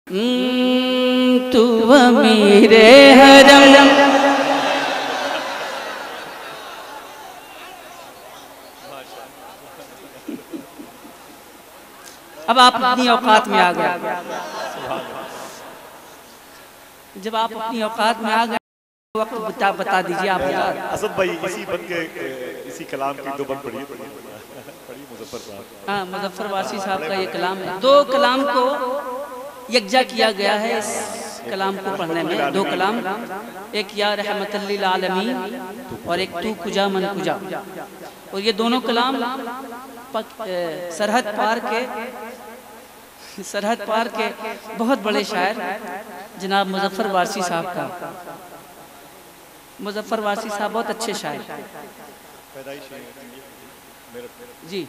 तू अमीरे हरम। अब आप अपनी औकात में आ गए। जब आप अपनी औकात में आ गए वक्त बता दीजिए आप। असद भाई इसी बन के इसी कलाम की दो बन पढ़ी मुजफ्फर साहब। हाँ, मुजफ्फर वासी साहब का ये कलाम है। दो कलाम को यकजा किया गया है इस कलाम को पढ़ने में। दो कलाम, एक या रहमतल लिल आलमीन और एक तू कुजा मन कुजा। और ये दोनों कलाम सरहद पार के बहुत बड़े शायर जनाब मुजफ्फर वासी साहब का। मुजफ्फर वासी साहब बहुत अच्छे शायर जी।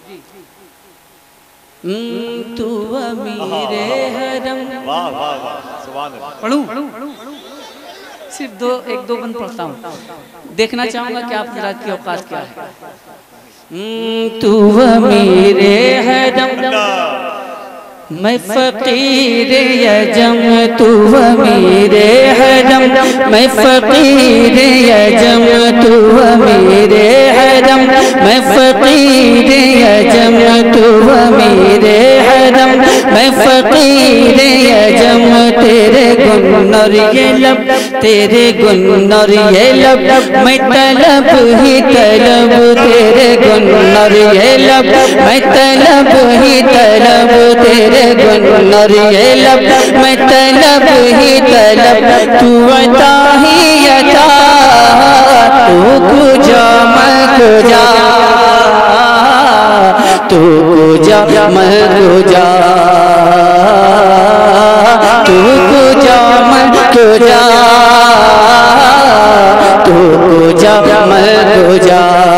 तू अमीरे हरम। वाह वाह वाह, सुभान अल्लाह। पढ़ूं? सिर्फ एक दो बंद पढ़ता हूँ, देखना चाहूंगा कि आप जरा की औकात क्या है। तू अमीरे हरम मैं फकीर यजम, तू अमीरे हरम मैं फकीर यजम, तू अमीरे हरम मैं फकीर यजम, तू अमीरे हरम मैं फकीर यजम। तेरे गुन्नर ये लब, तेरे गुन्नर ये लब मैं तलब ही तलब, तेरे गुन्नर ये लब मैं तलब ही तलब, तेरे गुन्नर ये लब मैं तलब ही तलब। तू अता ही अता, तू कुजा मैं कुजा, तू कुजा मैं कुजा, तू कुजा मैं कुजा, तू कुजा मैं कुजा।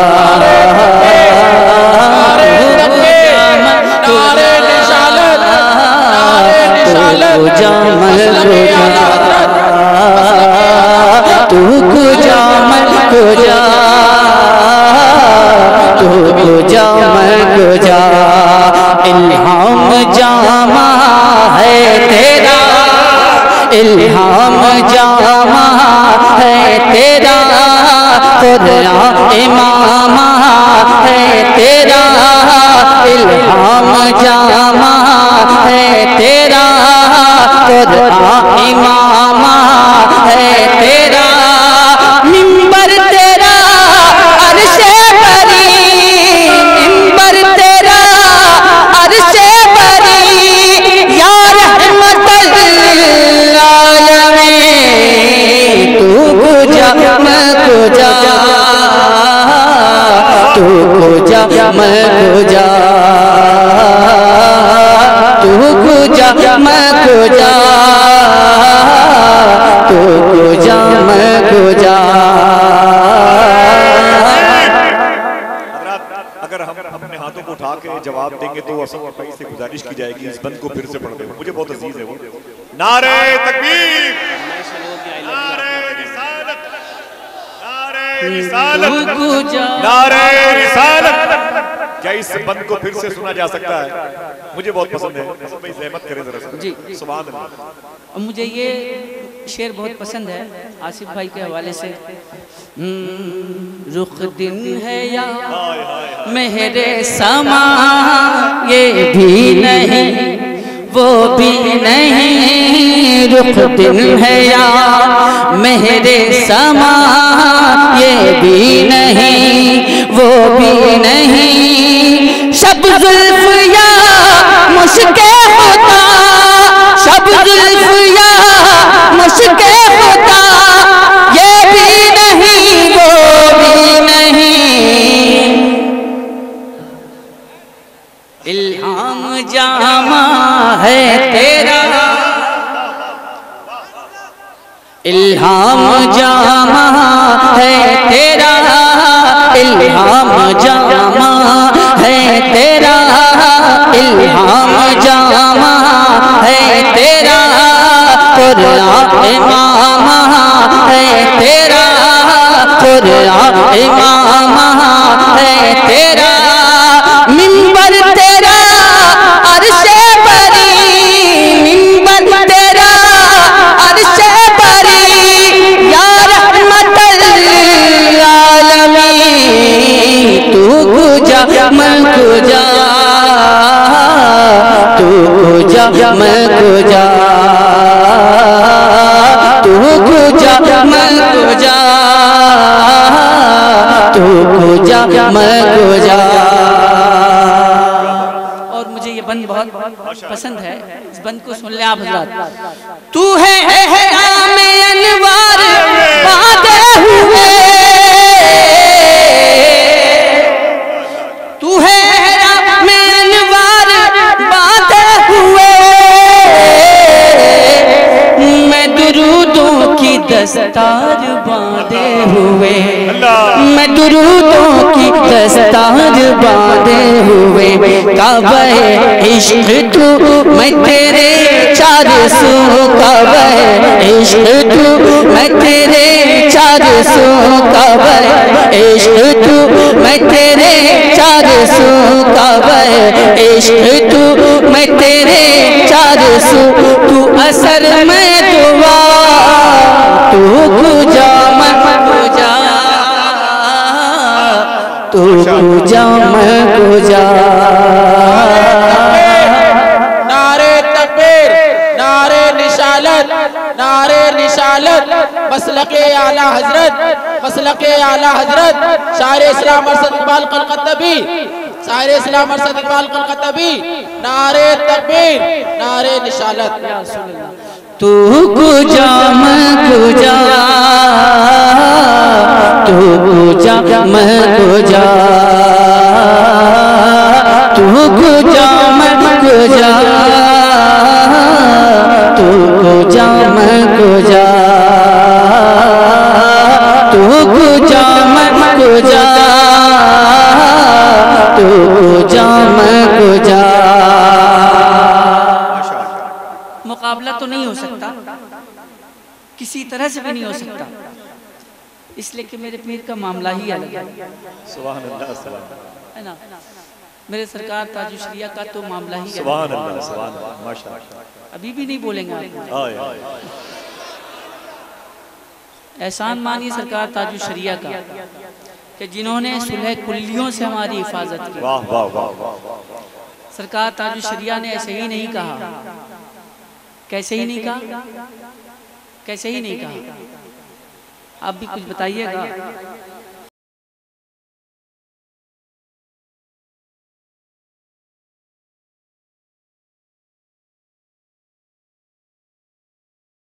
तू कुजा मैं कुजा, तू कुजा मैं कुजा। इल्हाम जामा है तेरा, इल्हाम जामा है तेरा, खुदा इमामा है तेरा, इल्हाम जामा है तेरा, खुदा इमामा है तेरा। मिंबर तेरा अर्शे बरी, मिंबर तेरा अर्शे बरी, या रहमतल आलमीन। तू कुजा मैं कुजा, तू कुजा मैं कुजा, तू कुजा मैं कुजा, तू कुजा मैं कुजा। अगर हम अपने हाथों को उठा के जवाब देंगे तो असद भाई से गुजारिश की जाएगी इस बंद को फिर से पढ़ दे। मुझे बहुत अजीज है वो। नारे तकबीर, नारे रिसालत, नारे रिसालत, नारे रिसालत। क्या इस बंद को फिर से सुना जा सकता है? मुझे बहुत पसंद है। भाई ज़हमत करें जरा जी। सुभान अल्लाह। और मुझे ये शेर बहुत पसंद है आसिफ भाई के हवाले से। रुख दिन है या मेहरे समा, ये भी नहीं वो भी नहीं। रुख दिन है या मेहरे समा, ये भी नहीं वो भी नहीं। शब जुल्फ या मुश्के होता, शब जुल्फ या मुश्के होता, ये भी नहीं वो भी नहीं। इल्हाम जामा है तेरा, इल्हाम जामा है तेरा, इल्हाम जामा है तेरा, इल्हाम जामा है तेरा, खुदा इमामा है तेरा, खुदा इमामा है तेरा। मिंबर तेरा अर्शे बरी, मिंबर तेरा मगुजा। और मुझे ये बंद बहुत पसंद है, इस बंद को सुन ले आप हज़रात। तू है एहराम अनवार बांधे हुए, तू है एहराम अनवार बांधे हुए, मैं दुरूदों की दस्तार बांधे हुए, मैं दुरूदों की दस्तार बांधे हुए, काबे इश्क तू मैं तेरे चार सू, काबे इश्क तू मैं तेरे चार सू, काबे इश्क तू मैं तेरे चार सू, काबे इश्क तू मैं तेरे चार सू, तू असर में दुआ तू गुजा मैं गुजा, तू गुजा मैं गुजा। नारे तकबीर, नारे निशालत, नारे निशालत, मसलके आला हजरत, मसलके आला हजरत, शायर इस्लाम अरशद इकबाल कलकत्तबी, शायर इस्लाम अरशद इकबाल कलकत्तबी, नारे तकबीर, नारे निशालत। तू गुजा मैं गुजा, तू गुजा मैं गुजा, तू गुजा मैं गुजा, तू गुजा मैं गुजा, तू गुजा मैं गुजा, तू गुजा मैं गुजा। मुकाबला तो नहीं हो सकता, किसी तरह से भी नहीं हो सकता, इसलिए कि मेरे पीर का मामला ही अलग है। सुभान अल्लाह, है ना, मेरे सरकार ताजुश्रिया का तो मामला ही सुभान अल्लाह, सुभान अल्लाह, माशाअल्लाह। अभी भी नहीं बोलेंगे आप। एहसान मानिए सरकार ताजुश्रिया का कि जिन्होंने सुलह कुल्लियों से हमारी हिफाजत की। वाह वाह वाह वाह। सरकार ताजुश्रिया ने ऐसे ही नहीं कहा, कैसे ही नहीं कहा, कैसे ही नहीं कहा, आप भी कुछ बताइएगा।